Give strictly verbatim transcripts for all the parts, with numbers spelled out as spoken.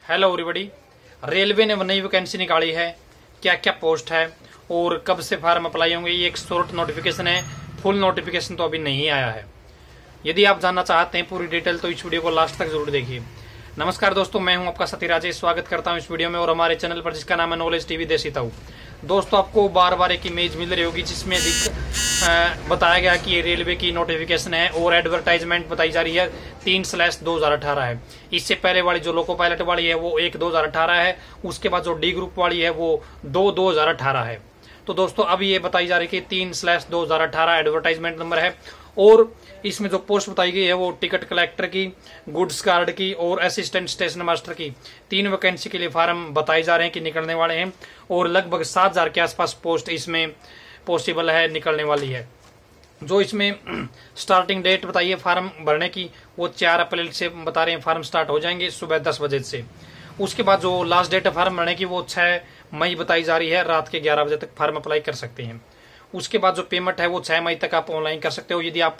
Hello everybody. Railway ने नई vacancy निकाली है, क्या क्या पोस्ट है और कब से फार्म अप्लाई होंगे, ये एक शॉर्ट नोटिफिकेशन है, फुल नोटिफिकेशन तो अभी नहीं आया है। यदि आप जानना चाहते हैं पूरी डिटेल तो इस वीडियो को लास्ट तक जरूर देखिए। नमस्कार दोस्तों, मैं हूं आपका सती राजेश, स्वागत करता हूं इस वीडियो में और हमारे चैनल पर जिसका नाम है नॉलेज टीवी देसी ताऊ। दोस्तों आपको बार बार एक इमेज मिल रही होगी जिसमें बताया गया कि ये रेलवे की नोटिफिकेशन है और एडवर्टाइजमेंट बताई जा रही है तीन स्लैश दो हजार अठारह है। इससे पहले वाली जो लोको पायलट वाली है वो एक दो हजार अठारह है, उसके बाद जो डी ग्रुप वाली है वो दो दो हजार अठारह है। तो दोस्तों अब ये बताई जा रही है कि तीन स्लैश दो हजार अठारह एडवर्टाइजमेंट नंबर है और इसमें जो पोस्ट बताई गई है वो टिकट कलेक्टर की, गुड्स गार्ड की और असिस्टेंट स्टेशन मास्टर की तीन वैकेंसी के लिए फार्म बताए जा रहे हैं कि निकलने वाले हैं और लगभग सात हजार के आसपास पोस्ट इसमें पॉसिबल है निकलने वाली है। जो इसमें स्टार्टिंग डेट बताई है फार्म भरने की वो चार अप्रैल से बता रहे हैं फार्म स्टार्ट हो जाएंगे सुबह दस बजे से। उसके बाद जो लास्ट डेट है फार्म भरने की वो छह मई बताई जा रही है, रात के ग्यारह बजे तक फार्म अप्लाई कर सकते हैं। उसके बाद जो पेमेंट है वो छह मई तक आप ऑनलाइन कर सकते हो। यदि आप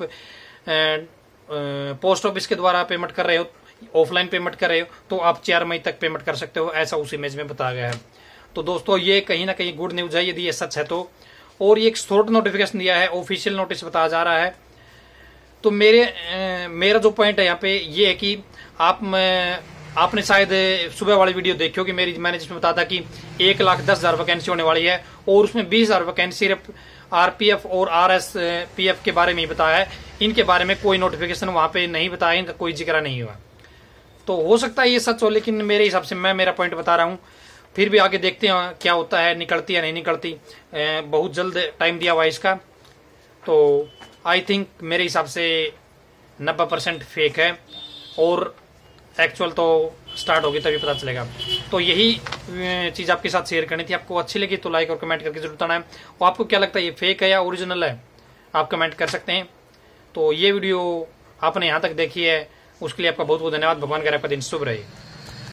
पोस्ट ऑफिस के द्वारा पेमेंट कर रहे हो, ऑफलाइन पेमेंट कर रहे हो तो आप चार मई तक पेमेंट कर सकते हो, ऐसा उस इमेज में बताया गया है। तो दोस्तों ये कहीं ना कहीं गुड न्यूज है यदि ये सच है तो। और ये एक शॉर्ट नोटिफिकेशन दिया है, ऑफिशियल नोटिस बताया जा रहा है। तो मेरे ए, मेरा जो पॉइंट है यहाँ पे ये है कि आप में, आपने शायद सुबह वाली वीडियो देखी होगी मेरी, मैंने जिसमें बताया था कि एक लाख दस हजार वैकेंसी होने वाली है और उसमें बीस हजार वैकेंसी सिर्फ आरपीएफ और आरएसपीएफ के बारे में ही बताया है। इनके बारे में कोई नोटिफिकेशन वहां पे नहीं बताया, इनका कोई जिक्र नहीं हुआ। तो हो सकता है ये सच हो, लेकिन मेरे हिसाब से मैं मेरा पॉइंट बता रहा हूँ। फिर भी आगे देखते हैं क्या होता है, निकलती है नहीं निकलती। बहुत जल्द टाइम दिया हुआ है इसका, तो आई थिंक मेरे हिसाब से नब्बे परसेंट फेक है और एक्चुअल तो स्टार्ट होगी तभी पता चलेगा। तो यही चीज आपके साथ शेयर करनी थी। आपको अच्छी लगी तो लाइक और कमेंट करके जरूर बताना है। और आपको क्या लगता है ये फेक है या ओरिजिनल है, आप कमेंट कर सकते हैं। तो ये वीडियो आपने यहाँ तक देखी है उसके लिए आपका बहुत बहुत धन्यवाद। भगवान करे आपका दिन शुभ रहे।